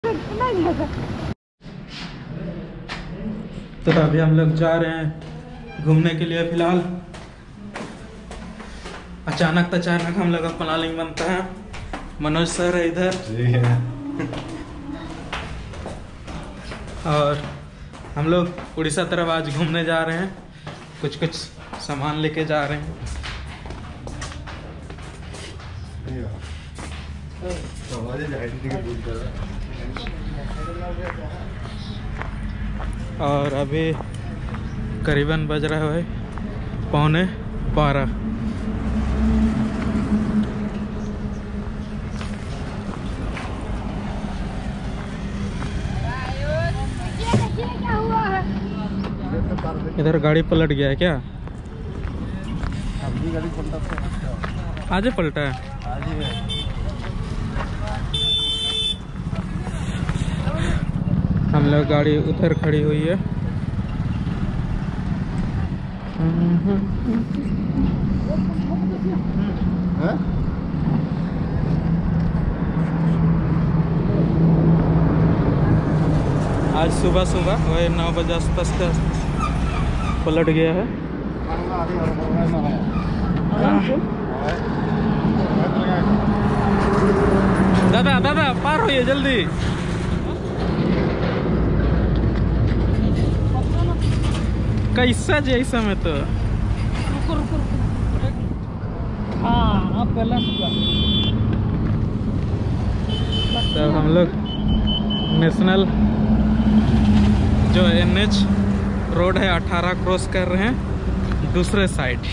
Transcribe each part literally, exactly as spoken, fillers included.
तो अभी हम लोग जा रहे हैं घूमने के लिए। फिलहाल अचानक अचानक हम लोग का प्लानिंग बनता है। मनोज सर है इधर और हम लोग उड़ीसा तरफ आज घूमने जा रहे हैं। कुछ कुछ सामान लेके जा रहे हैं। और अभी करीबन बज रहा है पौने बारह। इधर गाड़ी पलट गया है क्या? गाड़ी पलटा आज ही पलटा है। आज ही है। हम लोग गाड़ी उधर खड़ी हुई है। है? आज सुबह सुबह वही नौ बजे आसपास का पलट गया है। दादा दादा पार होइए जल्दी। कैसा जैसा में तो हाँ पहला तो हम लोग नेशनल जो एन एच रोड है अठारह क्रॉस कर रहे हैं दूसरे साइड।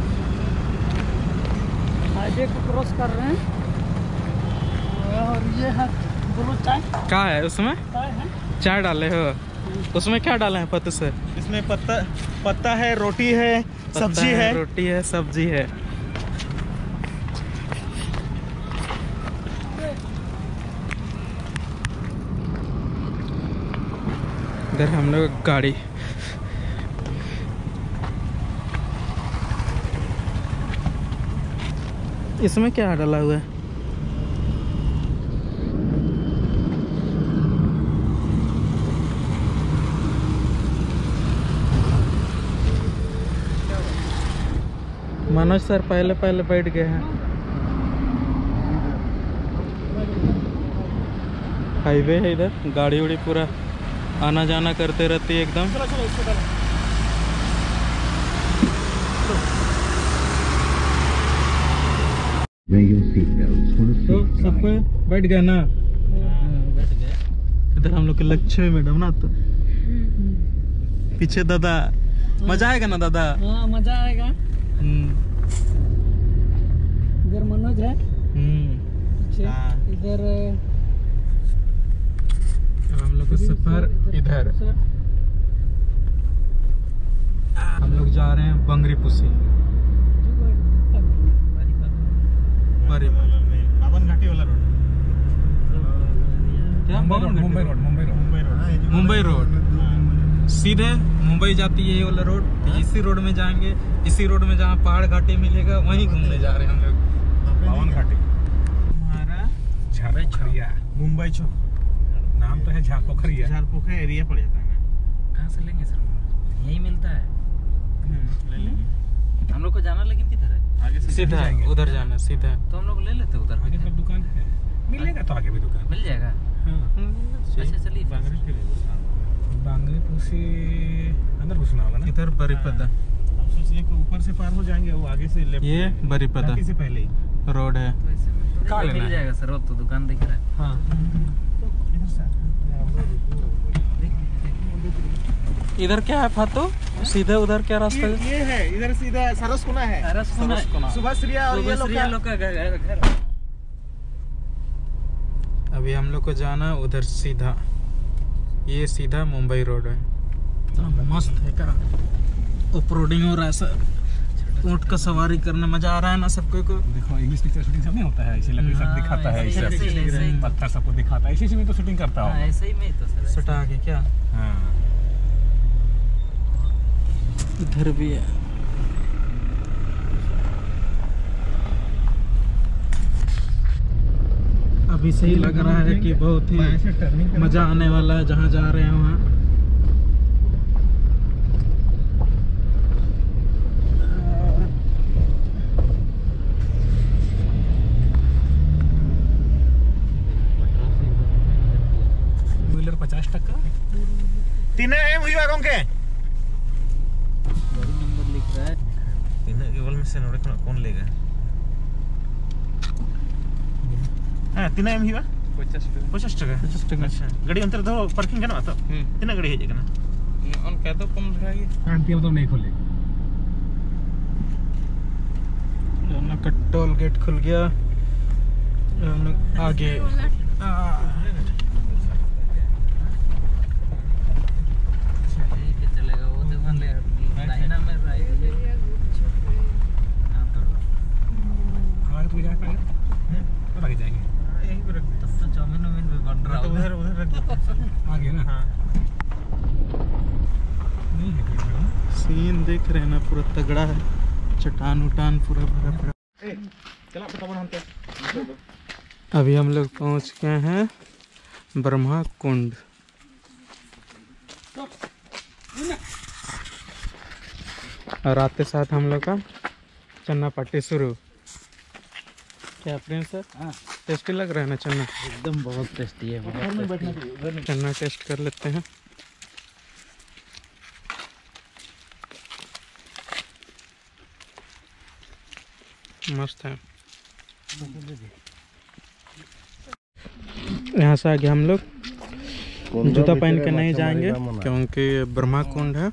हाईवे को क्रॉस कर रहे हैं और ये है बोलो चाय क्या है उसमें? चाय है। चाय डाले हो? उसमें क्या डाले हैं पत्ते से? इसमें पत्ता पत्ता है, रोटी है, सब्जी है, है रोटी है, सब्जी है। इधर हम लोग गाड़ी इसमें क्या डाला हुआ है? मनोज सर पहले पहले बैठ गए हैं। हाईवे है इधर, गाड़ी उड़ी पूरा आना जाना करते रहती है एकदम। तो सब कोई बैठ गए ना? बैठ गए। इधर हम लोग के लक्ष्मी मैडम ना, तो पीछे दादा। मजा आएगा ना दादा? हाँ मजा आएगा। इधर मनोज है, इधर हम लोग का सफर इधर। हम लोग जा रहे हैं बंगरी पुसी। बावन घाटी वाला रोड। क्या? Mumbai road Mumbai road Mumbai road Mumbai road सीधे मुंबई जाती है ये वाला रोड। इसी रोड में जाएंगे, इसी रोड में जहाँ पहाड़ घाटी मिलेगा वहीं घूमने जा रहे हैं हम लोग। बावन घाटी हमारा झारपोखरिया मुंबई छो नाम तो है झारपोखरिया। झारपोखर एरिया पड़ जाता है। कहाँ से लेंगे सर? यही मिलता है। ले लेंगे हम लोग को जाना लेकिन किधर है? आगे से सीधा उधर जाना सीधा। तो हम लोग ले लेते उधर। आगे पर दुकान है, मिलेगा तो आगे भी दुकान मिल जाएगा। अच्छा चलिए बांगरी पुसी अंदर घुसना होगा ना। इधर बरीपदा। हम सोचिए कि ऊपर से पार हो जाएंगे, वो आगे से लेफ्ट। ये बरीपदा से पहले ही रोड है। तो ऐसे में कहाँ थोड़ी लेना मिल है? जाएगा सर। अब तो दुकान दिख रहा है। हाँ इधर क्या है फातू? सीधे उधर क्या रास्ता है? ये है, इधर सीधा सरसकुना है। सरसकुना। सुभाश्रिया और ये लोग का लोग का घर घर। अभी हम लोग को जाना है उधर सीधा। ये सीधा मुंबई रोड है। इतना मस्त है क्या? ऑफ रोडिंग हो रहा है सर। ऊँट का सवारी करने मजा आ रहा है ना सबको को। देखो इंग्लिश पिक्चर शूटिंग सब नहीं होता है, इसे लकड़ी सब दिखाता है, ऐसे ही- ऐसे ही- पत्थर सबको दिखाता है, इसी में तो शूटिंग करता हाँ, हूँ। ऐसे ही में तो सर। सटा के क्या? हाँ इधर भी है। अभी सही लग रहा है कि बहुत ही मज़ा आने वाला है जहाँ जा रहे हैं वहाँ। व्हीलर पचास टक्का तीन एम हुई कौन के नंबर लिख रहा है तीन केवल में से नोड़े कौन लेगा हाँ तीन एम हुई पचास टका पचास टका पचास टका अच्छा गाड़ी अंतर तो पार्किंग करना तो तीन गाड़ी है जगह ऑन क्या तो कम धराएगी आंटी तो नहीं खोले हम लोग का टोल गेट खुल गया। हम लोग आगे चलेगा वो तो मान ले लाइना में आगे तो जाए पाएगा आगे जाएंगे यहीं पे रख दे तब तो चाउमीन वाउमीन भी बन रहा तो उधर उधर रख दो आगे ना हाँ नहीं है कोई सीन देख रहे हैं ना, पूरा तगड़ा है, चट्टान उटान पूरा भरा पड़ा। चला फटाफट हम पे अभी हम लोग पहुंच गए हैं ब्रह्मा कुंड। और आते साथ हम लोग का चन्ना पार्टी शुरू। क्या प्रिंस सर? हाँ टेस्टी लग रहा है ना चन्ना? एकदम बहुत टेस्टी है, बहुत टेस्टी है। चन्ना टेस्ट कर लेते हैं। मस्त है। यहाँ से आगे हम लोग जूता पहन के नहीं जाएंगे क्योंकि ब्रह्मा कुंड है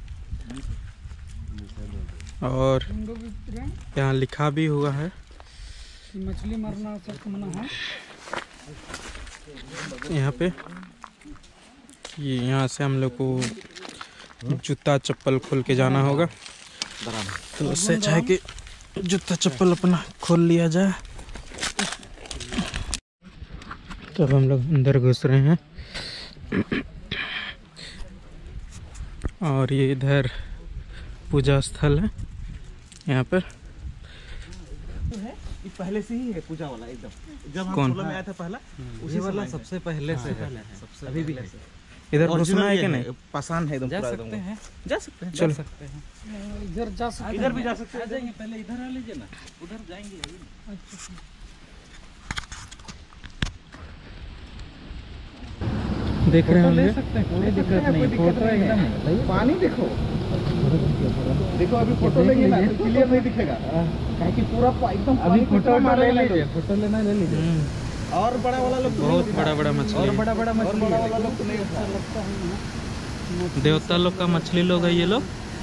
और यहाँ लिखा भी हुआ है मछली मारना सख्त मना है यहाँ पे। ये यहाँ से हम लोग को जूता चप्पल खोल के जाना होगा, तो उससे चाहे कि जूता चप्पल अपना खोल लिया जाए। तो अब हम लोग अंदर घुस रहे हैं और ये इधर पूजा स्थल है। यहाँ पर ये पहले से ही है पूजा वाला एकदम, जब हम कौन? सोलह में आया था पहला उसी वाला सबसे पहले से है, सबसे अभी भी है। इधर घुसना है कि नहीं? पसंद है एकदम जा पूरा सकते एकदम। हैं, जा सकते हैं चलो इधर जा सकते इधर भी जा सकते आ हैं। जाएंगे, पहले इधर आ लीजिए ना, उधर जाएंगे। देख रहे ले हैं सकते हैं, कोई दिक्कत नहीं, फोटो एकदम पानी देखो देखो अभी फोटो लेंगे ना तो क्लियर नहीं दिखेगा क्योंकि पूरा एकदम अभी फोटो ले लीजिए, फोटो लेना ले लीजिए। और बड़ा वाला लोग बहुत बड़ा बड़ा मछली और है। बड़ा बड़ा मछली बड़ा है। वाला लोग तो नहीं लगता है। देवता लोग का मछली लोग है ये लोग।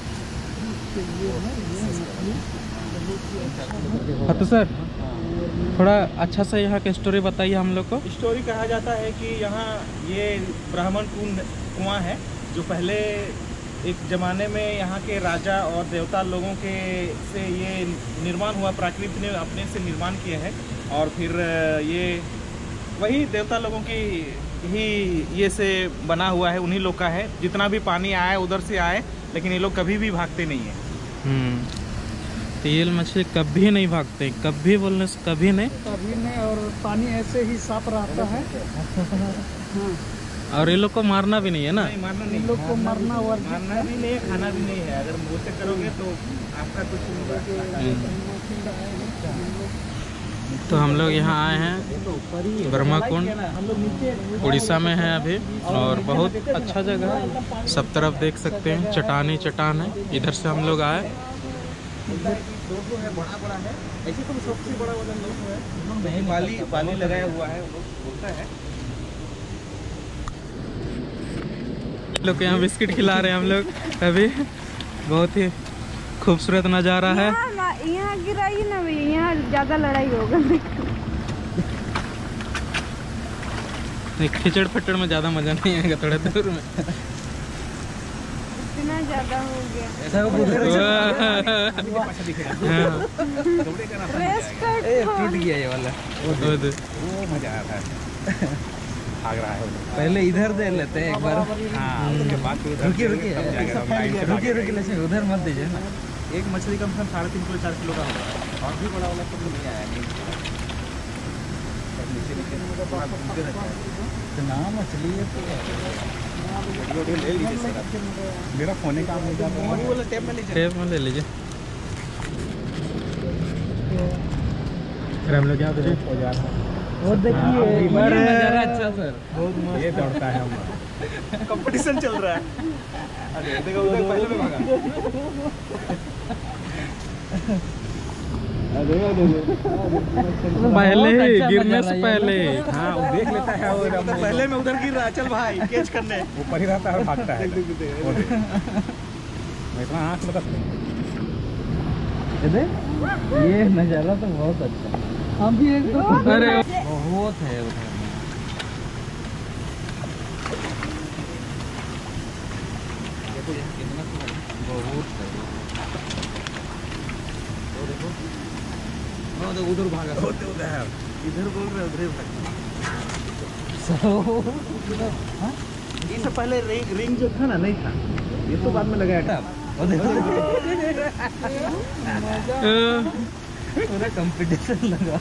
हाँ तो सर थोड़ा अच्छा से यहाँ की स्टोरी बताइए हम लोग को। स्टोरी कहा जाता है कि यहाँ ये ब्राह्मण कुंड कुआं है जो पहले एक ज़माने में यहाँ के राजा और देवता लोगों के से ये निर्माण हुआ, प्रकृति ने अपने से निर्माण किया है और फिर ये वही देवता लोगों की ही ये से बना हुआ है, उन्हीं लोग का है। जितना भी पानी आए उधर से आए, लेकिन ये लोग कभी भी भागते नहीं हैं। हम्म तो ये मछली कभी नहीं भागते, कभी बोलने से कभी नहीं। कभी नहीं, और पानी ऐसे ही साफ रहता है। हाँ, और ये लोग को मारना भी नहीं है ना? नहीं, मारना नहीं, इन लोग को मरना वर्जित मारना भी नहीं है, खाना भी नहीं है। अगर मुँह से करोगे तो आपका कुछ नहीं होगा। तो हम लोग यहाँ आए हैं ब्रह्मा कुंड, उड़ीसा में है अभी, और बहुत अच्छा जगह है। सब तरफ देख सकते हैं, चट्टान ही चट्टान है। इधर से हम लोग आए। लोगो है, बड़ा बड़ा है, ऐसे तो सबसे बड़ा वाला लोगो है, बाली बाली लगाया हुआ है, वो लोग बोलता है। लोग यहाँ बिस्किट खिला रहे हैं हम लोग अभी। बहुत ही खूबसूरत नज़ारा है। यहाँ गिराई ना भैया, यहाँ ज्यादा लड़ाई होगा। खिचड़ फटड़ में ज़्यादा मज़ा नहीं आएगा, थोड़ा दूर में। इतना ज्यादा हो गया। रेस कट टूट गया ये वाला। बहुत वो मजा आ रहा है, भाग रहा है। पहले इधर दे लेते हैं एक बार। हाँ, उसके बाद फिर उधर रुकिए रुकिए तब जाकर हम लाइन से रुकिए रुकिए रुकिए, उधर मत दीजिए ना। एक मछली कम से कम साढ़े तीन किलो चार किलो का होगा, और भी बड़ा वाला तो नहीं आया। नहीं नाम मछली है ले लीजिए सर, मेरा फोन काम नहीं जाता है, वाला टेप में लीजिए, टेप में ले लीजिए। फिर हम लोग क्या करें? और देखिए नजारा अच्छा सर, बहुत मस्त, ये दौड़ता है हमारा कंपटीशन चल रहा है। अरे देखो उधर पहले में भागा, पहले ही गिरने से पहले। हाँ वो देख लेता है, और पहले में उधर गिर रहा है, चल भाई कैच करने, ऊपर ही रहता है और भागता है। इतना आँख लगा, ये नजारा तो बहुत अच्छा। हम भी एक दो अरे बहुत है उधर। कितना बहुत है, उधर भागा, होते उधर इधर बोल रहे उधर भागा। इससे पहले रिंग रिंग जो था ना नहीं था, ये तो बाद में लगाया। पूरा कंपटीशन लगा,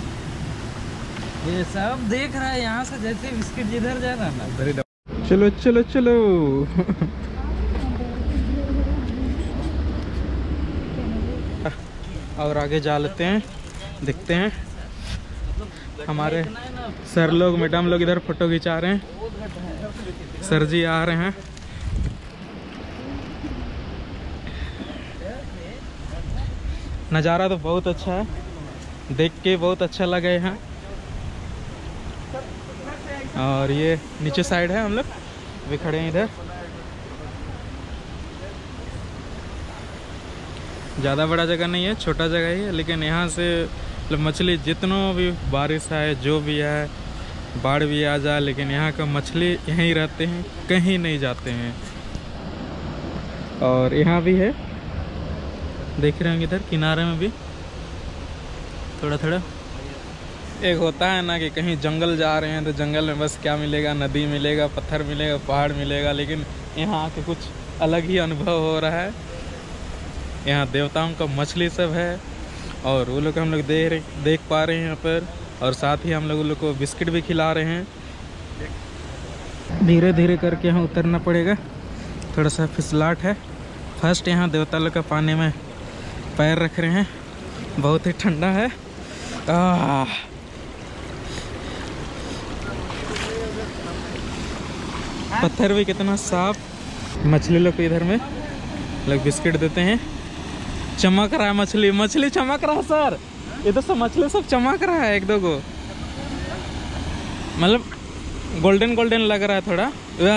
ये सब देख रहा है यहाँ से, जैसे बिस्किट जिधर जा रहा ना। चलो चलो चलो और आगे जा लेते हैं, देखते हैं। हमारे सर लोग मैडम लोग इधर फोटो खिंचा रहे हैं, सर जी आ रहे हैं। नज़ारा तो बहुत अच्छा है, देख के बहुत अच्छा लगा यहाँ। और ये नीचे साइड है, हम लोग अभी खड़े हैं इधर। ज़्यादा बड़ा जगह नहीं है, छोटा जगह ही है, लेकिन यहाँ से मतलब मछली जितना भी बारिश आए, जो भी आए, बाढ़ भी आ जाए, लेकिन यहाँ का मछली यहीं रहते हैं, कहीं नहीं जाते हैं। और यहाँ भी है, देख रहे होंगे इधर किनारे में भी थोड़ा थोड़ा। एक होता है ना कि कहीं जंगल जा रहे हैं तो जंगल में बस क्या मिलेगा, नदी मिलेगा, पत्थर मिलेगा, पहाड़ मिलेगा, लेकिन यहाँ आके कुछ अलग ही अनुभव हो रहा है। यहाँ देवताओं का मछली सब है, और वो लोग हम लोग देख देख पा रहे हैं यहाँ पर, और साथ ही हम लोग उन लोग को बिस्किट भी खिला रहे हैं। धीरे धीरे करके यहाँ उतरना पड़ेगा, थोड़ा सा फिसलाट है। फर्स्ट यहाँ देवता लोग का पानी में पैर रख रहे हैं, बहुत ही ठंडा है। आह पत्थर भी कितना साफ। मछली लोग को इधर में लोग बिस्किट देते हैं। चमक रहा है मछली, मछली चमक रहा है सर, इधर सब मछली सब चमक रहा है, एक दो को मतलब गोल्डन गोल्डन लग रहा है थोड़ा।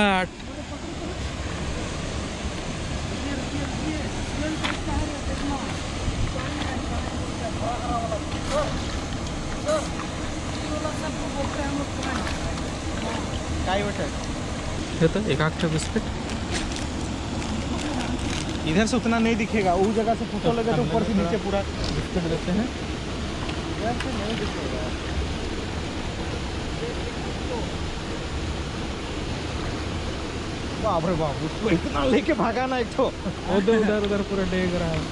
ये तो एक आध बिस्किट इधर से उतना नहीं दिखेगा, उस जगह से फोटो लगे तो ऊपर से नीचे पूरा बिस्किट देते हैं। इधर से नहीं दिखेगा। बाप रे बाप, उसको इतना लेके भागा ना, एक तो उधर उधर उधर पूरा डेग रहा है।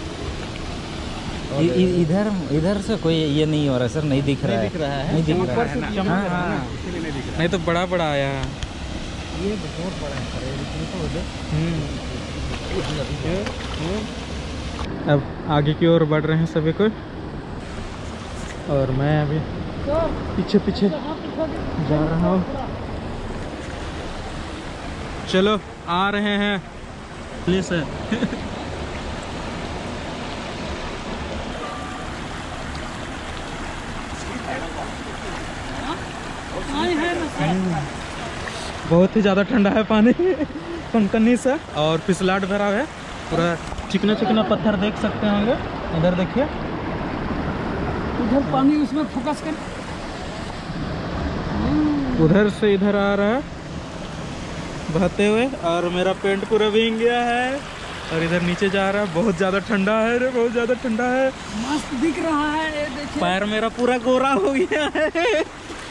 इ- इ- इधर इधर से कोई ये नहीं हो रहा सर, नहीं दिख रहा है, दिख रहा है, नहीं दिख ऊपर रहा से है। चमक हाँ, रहा है ना, हाँ। इसीलिए नहीं दिख रहा। नहीं तो बड़ा बड़ा आया है। ये बहुत बड़ा है सर, ये देखो उधर। हम्म। अब आगे की ओर बढ़ रहे हैं सभी को, और मैं अभी पीछे पीछे जा रहा हूँ। चलो आ रहे हैं प्लीज सर। बहुत ही ज़्यादा ठंडा है पानी, कनकनी से, और फिसलाट भरा है पूरा। चिकना चिकना पत्थर देख सकते होंगे, इधर देखिए, उधर पानी उसमें फोकस कर। उधर से इधर आ रहा है बहते हुए, और मेरा पेंट पूरा भीग गया है, और इधर नीचे जा रहा है। बहुत ज़्यादा ठंडा है रे, बहुत ज़्यादा ठंडा है। मस्त दिख रहा है, ये देखिए। पैर मेरा पूरा गोरा हो गया है।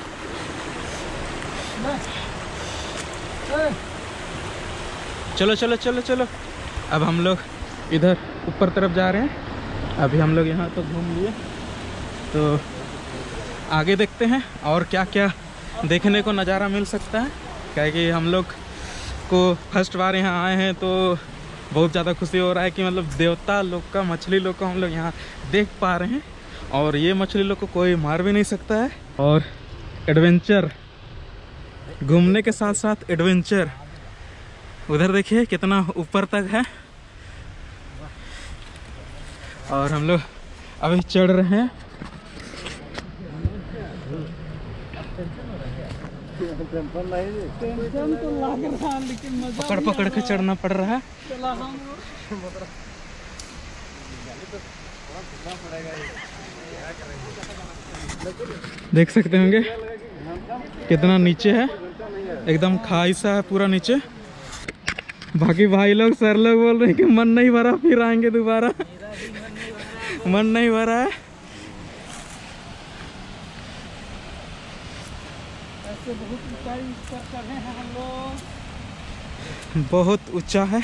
चलो चलो चलो चलो, अब हम लोग इधर ऊपर तरफ जा रहे हैं। अभी हम लोग यहाँ तो घूम लिए, तो आगे देखते हैं और क्या क्या देखने को नज़ारा मिल सकता है। क्या कि हम लोग को फर्स्ट बार यहाँ आए हैं तो बहुत ज़्यादा खुशी हो रहा है कि मतलब देवता लोग का, मछली लोग को हम लोग यहाँ देख पा रहे हैं। और ये मछली लोग को कोई मार भी नहीं सकता है। और एडवेंचर, घूमने के साथ साथ एडवेंचर। उधर देखिए कितना ऊपर तक है। और हम लोग अभी चढ़ रहे हैं। टेंशन तो लग रहा है लेकिन मजा पकड़ पकड़ के चढ़ना पड़ रहा है। चला हम देख सकते होंगे कितना नीचे है, एकदम खाई सा है पूरा नीचे। बाकी भाई लोग, सर लोग बोल रहे हैं कि मन नहीं भरा, फिर आएंगे दोबारा। मन नहीं भरा है। ऐसे बहुत ऊंचाई पर चढ़े हैं हम लोग। बहुत ऊंचा है।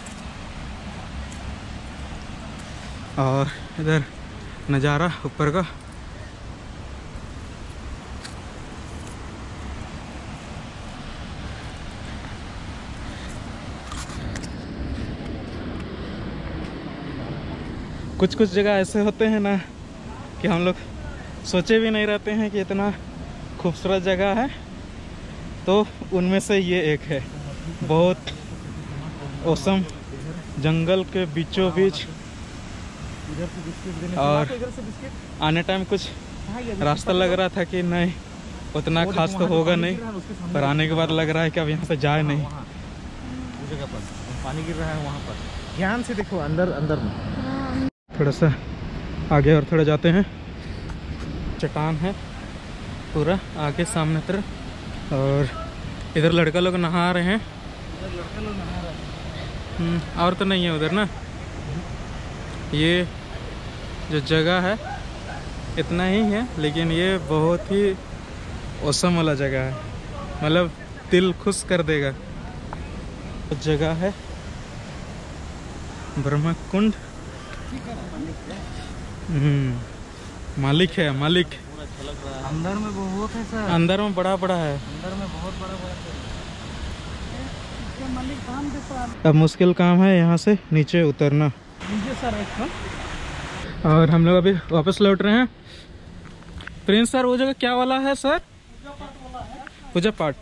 और इधर नज़ारा ऊपर का। कुछ कुछ जगह ऐसे होते हैं ना कि हम लोग सोचे भी नहीं रहते हैं कि इतना खूबसूरत जगह है, तो उनमें से ये एक है। बहुत औसम जंगल के बीचों बीच। और आने टाइम कुछ रास्ता लग रहा था कि नहीं उतना खास तो होगा नहीं, पर आने के बाद लग रहा है कि अब यहाँ से जाए नहीं। उस जगह पर पानी गिर रहा है, वहाँ पर ध्यान से देखो अंदर अंदर में। थोड़ा सा आगे और थोड़ा जाते हैं। चट्टान है पूरा आगे सामने तरफ। और इधर लड़का लोग नहा रहे हैं। हम्म, और तो नहीं है उधर ना। ये जो जगह है इतना ही है, लेकिन ये बहुत ही औसम वाला जगह है, मतलब दिल खुश कर देगा। जगह है ब्रह्मा कुंड। हम्म, मालिक है मालिक। अंदर में बहुत है सर, अंदर में बड़ा बड़ा है। अंदर में बहुत बड़ा बड़ा इसके मालिक काम दे सर। अब मुश्किल काम है यहाँ से नीचे उतरना। लीजिए सर एक तो। और हम लोग अभी वापस लौट रहे हैं। प्रिंस सर, वो जगह क्या वाला है सर? पूजा पाठ।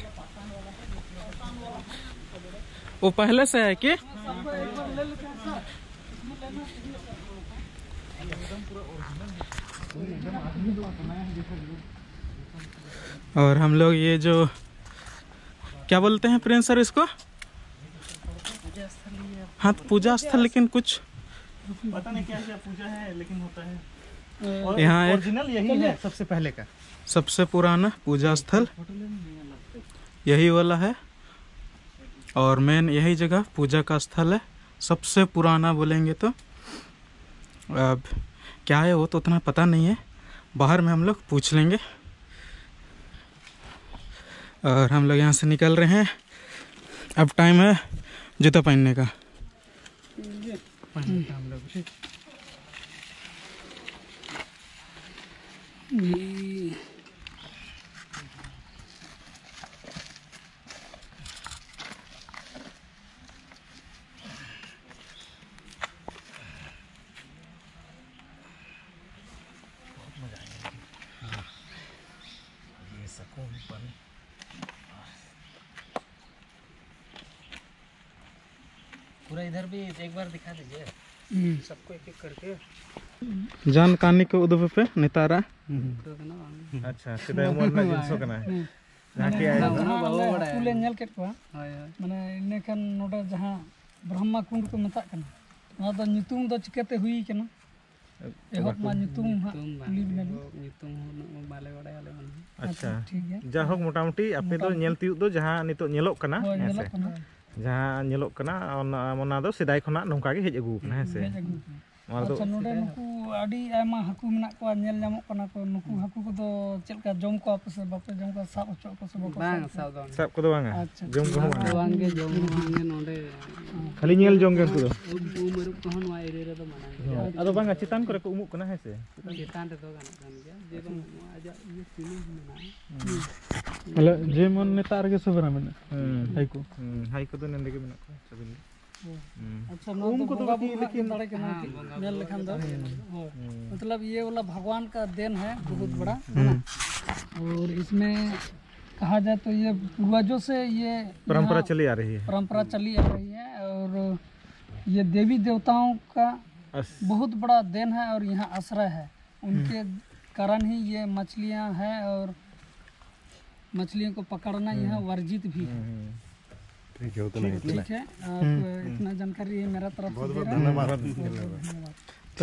वो पहले से है कि? और हम लोग ये जो क्या बोलते हैं प्रिंस सर इसको? हाँ, तो पूजा स्थल, लेकिन कुछ पता नहीं क्या क्या पूजा है, लेकिन होता है। यहाँ एक ओरिजिनल यही है सबसे पहले का, सबसे पुराना पूजा स्थल यही वाला है। और मेन यही जगह पूजा का स्थल है, सबसे पुराना बोलेंगे तो। अब क्या है वो तो उतना पता नहीं है, बाहर में हम लोग पूछ लेंगे। और हम लोग यहाँ से निकल रहे हैं। अब टाइम है जूता पहनने का। पहनते हैं हम लोग। ठीक। पूरा इधर भी एक बार दिखा दीजिए सबको एक एक करके। जान कानी के उदब पे नितारा। अच्छा सीधा मोरना जिनसो कना है जहां के आए कुले नेल केट को माने इने खान नोडा जहां ब्रह्मा कुंड को मेता कना ना दो nyutum दो चिकते हुई कना एहब मा nyutum कुली बने nyutum हो बाले बड़े वाले मन। अच्छा ठीक है जाहोक मोटामुटी अपने दो नेल तिउ दो जहां नितो नेलोक कना हो है नेलक कना जहां नेलोक कना ओना ओना दो सिदाय खना नोंका गे हेज अगु कना है से अच्छा नोडे नुकु आडी आयमा हाकु मेना को नेल ᱧᱟᱢᱚᱜ ᱠᱟᱱᱟ ᱠᱚ नुकु हाकु को दो चेलका जम को आपस बापे जम को साब ओचो को सब बांग साब दो साब को दो बांगा जम को बांग गे जम बांगे नोडे खाली नेल जम गे को उमरु को हन वाई रे रे दो माना अदो बांगा चितान करे को उमुक कना है से चितान रे दो गाना कान गया जे दो आजा ये सिने मेना हेलो जे मन नेतार के सबरा मेना हाई को हाई को दो नंदे के मेना को सबिन अच्छा नो तो बोगा लेकिन बड़े के नेल लखन दो मतलब ये वाला भगवान का देन है बहुत बड़ा और इसमें कहा जाए तो ये पूर्वजों से ये परंपरा चली आ रही है परंपरा चली आ रही है और ये देवी देवताओं का बहुत बड़ा देन है और यहाँ आश्रय है उनके कारण ही ये मछलियाँ हैं और मछलियों को पकड़ना यहाँ वर्जित भी है। ठीक है ठीक है आप इतना जानकारी है मेरा तरफ से धन्यवाद। तो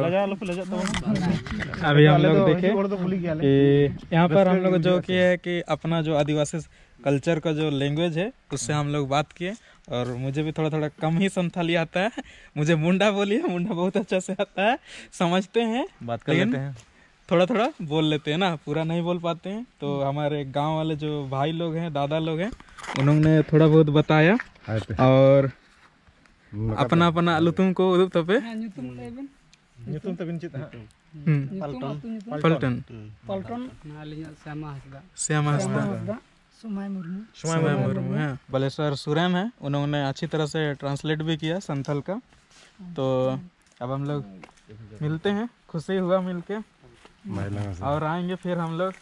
अभी हम लोग देखे कि यहाँ पर हम लोग जो किया है कि अपना जो आदिवासी कल्चर का जो लैंग्वेज है उससे हम लोग बात किए और मुझे भी थोड़ा थोड़ा कम ही संथाली आता है। मुझे मुंडा बोलिए, मुंडा बहुत अच्छा से आता है, समझते हैं, बात कर लेते हैं, थोड़ा थोड़ा बोल लेते हैं ना, पूरा नहीं बोल पाते हैं। तो हमारे गांव वाले जो भाई लोग हैं, दादा लोग हैं, उन्होंने थोड़ा बहुत बताया और अपना अपना लुतुम को उदुप तपे ᱧᱩᱛᱩᱢ ᱛᱟᱵᱤᱱ ᱪᱮᱫ ᱦᱟᱸᱜ ᱯᱟᱞᱴᱚᱱ ᱯᱟᱞᱴᱚन पलटन श्यामा हंसदा श्यामा हंसदा सुमाय मुर्मू सुमाय मुर्मू हैं। बलेश्वर सुरेन है, उन्होंने अच्छी तरह से ट्रांसलेट भी किया संथल का। तो अब हम लोग मिलते हैं, खुशी हुआ मिलके और आएंगे फिर हम लोग।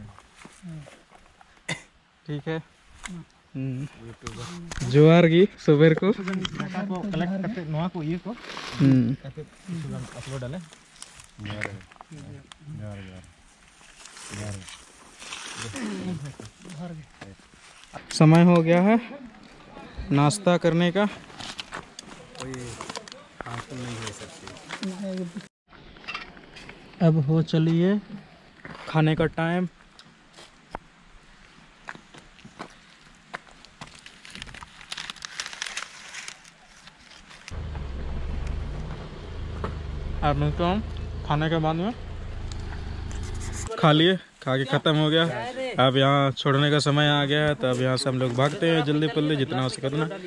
ठीक है जोहार गी सुबेर को कलेक्ट करते नोआ को ये को करते अपलोड डाले जोहार जोहार जोहार समय हो गया है नाश्ता करने का। अब हो चलिए खाने का टाइम। अब मिलते हम खाने के बाद में। खा लिए, खा के ख़त्म हो गया। अब यहाँ छोड़ने का समय आ गया है, तो अब यहाँ से हम लोग भागते हैं जल्दी पल्ली जितना हो सके उतना।